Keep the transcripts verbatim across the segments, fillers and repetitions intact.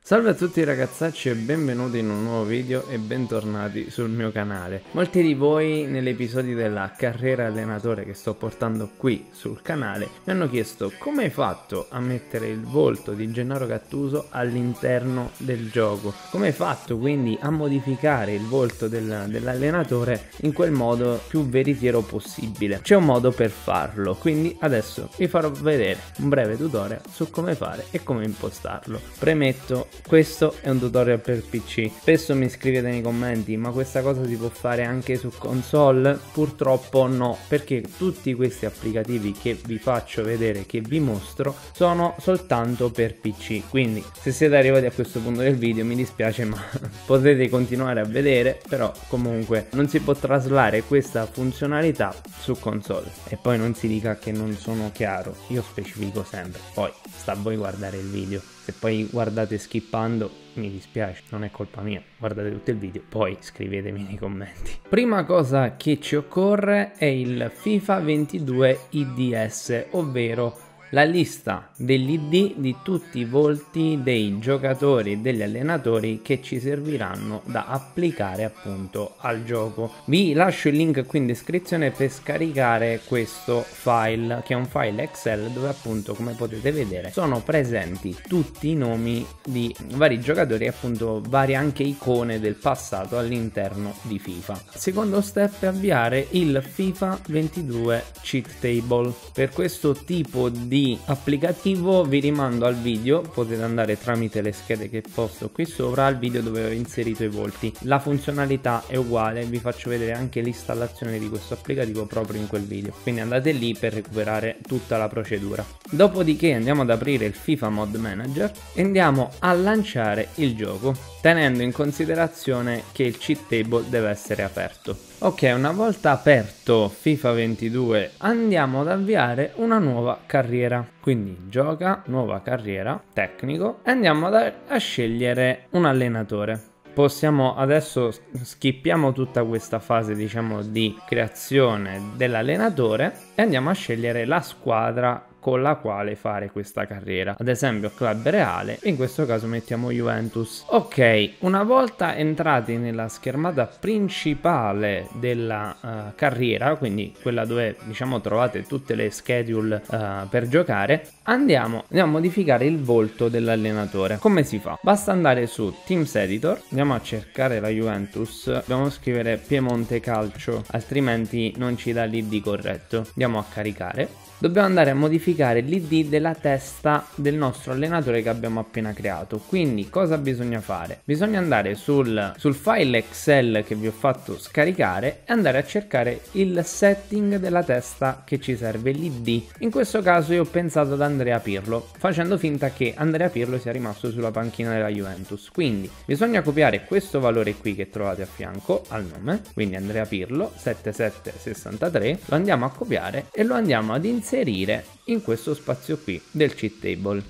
Salve a tutti ragazzacci e benvenuti in un nuovo video e bentornati sul mio canale. Molti di voi nell'episodio della carriera allenatore che sto portando qui sul canale mi hanno chiesto come hai fatto a mettere il volto di Gennaro Gattuso all'interno del gioco, come hai fatto quindi a modificare il volto del, dell'allenatore in quel modo più veritiero possibile. C'è un modo per farlo, quindi adesso vi farò vedere un breve tutorial su come fare e come impostarlo. Premetto, questo è un tutorial per P C. Spesso mi scrivete nei commenti: ma questa cosa si può fare anche su console? Purtroppo no, perché tutti questi applicativi che vi faccio vedere, che vi mostro, sono soltanto per P C. Quindi se siete arrivati a questo punto del video mi dispiace, ma potete continuare a vedere, però comunque non si può traslare questa funzionalità su console. E poi non si dica che non sono chiaro, io specifico sempre, poi sta a voi guardare il video. Se poi guardate skippando mi dispiace, non è colpa mia, guardate tutto il video, poi scrivetemi nei commenti. Prima cosa che ci occorre è il FIFA ventidue I D S, ovvero la lista dell'I D di tutti i volti dei giocatori e degli allenatori che ci serviranno da applicare appunto al gioco. Vi lascio il link qui in descrizione per scaricare questo file, che è un file Excel dove appunto, come potete vedere, sono presenti tutti i nomi di vari giocatori e appunto varie anche icone del passato all'interno di FIFA. Secondo step è avviare il FIFA ventidue Cheat Table. Per questo tipo di applicativo vi rimando al video, potete andare tramite le schede che posto qui sopra al video dove ho inserito i volti. La funzionalità è uguale, vi faccio vedere anche l'installazione di questo applicativo proprio in quel video, quindi andate lì per recuperare tutta la procedura. Dopodiché andiamo ad aprire il FIFA Mod Manager e andiamo a lanciare il gioco, tenendo in considerazione che il cheat table deve essere aperto. Ok, una volta aperto FIFA ventidue andiamo ad avviare una nuova carriera, quindi gioca, nuova carriera, tecnico, e andiamo ad a scegliere un allenatore. Possiamo adesso skippiamo tutta questa fase, diciamo, di creazione dell'allenatore e andiamo a scegliere la squadra con la quale fare questa carriera, ad esempio Club Reale, in questo caso mettiamo Juventus. Ok, una volta entrati nella schermata principale della uh, carriera, quindi quella dove diciamo trovate tutte le schedule uh, per giocare, andiamo, andiamo a modificare il volto dell'allenatore. Come si fa? Basta andare su Teams Editor, andiamo a cercare la Juventus, dobbiamo scrivere Piemonte Calcio, altrimenti non ci dà l'I D corretto. Andiamo a caricare. Dobbiamo andare a modificare l'I D della testa del nostro allenatore che abbiamo appena creato. Quindi cosa bisogna fare? Bisogna andare sul, sul file Excel che vi ho fatto scaricare e andare a cercare il setting della testa che ci serve, l'I D. In questo caso io ho pensato ad Andrea Pirlo, facendo finta che Andrea Pirlo sia rimasto sulla panchina della Juventus. Quindi bisogna copiare questo valore qui che trovate a fianco al nome, quindi Andrea Pirlo settantasette sessantatré, lo andiamo a copiare e lo andiamo ad inserire inserire in questo spazio qui del cheat table.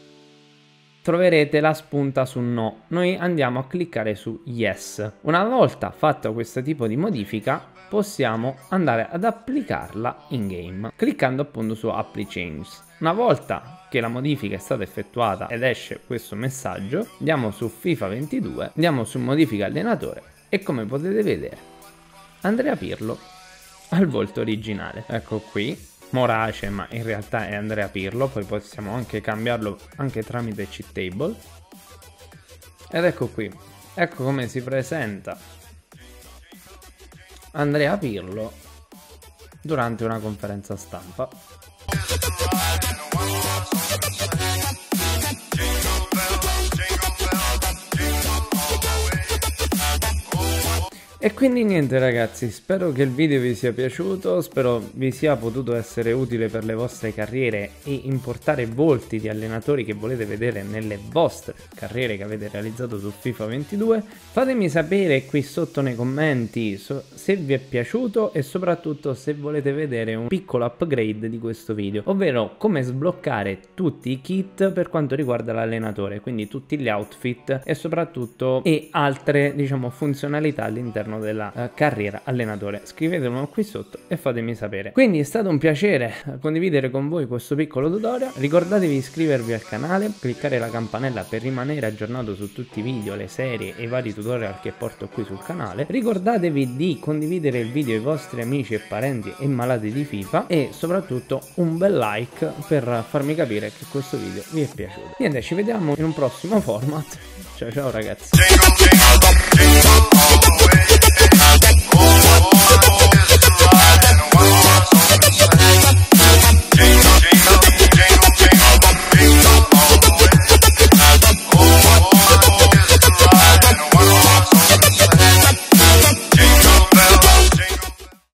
Troverete la spunta su no, noi andiamo a cliccare su yes. Una volta fatta questo tipo di modifica possiamo andare ad applicarla in game cliccando appunto su apply changes. Una volta che la modifica è stata effettuata ed esce questo messaggio, andiamo su FIFA ventidue, andiamo su modifica allenatore e come potete vedere Andrea Pirlo ha il volto originale. Ecco qui Morace, ma in realtà è Andrea Pirlo, poi possiamo anche cambiarlo anche tramite cheat table. Ed ecco qui, ecco come si presenta Andrea Pirlo durante una conferenza stampa. E quindi niente ragazzi, spero che il video vi sia piaciuto, spero vi sia potuto essere utile per le vostre carriere e importare volti di allenatori che volete vedere nelle vostre carriere che avete realizzato su FIFA ventidue. Fatemi sapere qui sotto nei commenti so se vi è piaciuto e soprattutto se volete vedere un piccolo upgrade di questo video, ovvero come sbloccare tutti i kit per quanto riguarda l'allenatore, quindi tutti gli outfit e soprattutto e altre diciamo funzionalità all'interno all'interno della uh, carriera allenatore. Scrivetemelo qui sotto e fatemi sapere. Quindi è stato un piacere condividere con voi questo piccolo tutorial. Ricordatevi di iscrivervi al canale, cliccare la campanella per rimanere aggiornato su tutti i video, le serie e i vari tutorial che porto qui sul canale. Ricordatevi di condividere il video ai vostri amici e parenti e malati di FIFA e soprattutto un bel like per farmi capire che questo video vi è piaciuto. Niente, ci vediamo in un prossimo format. Ciao ciao ragazzi.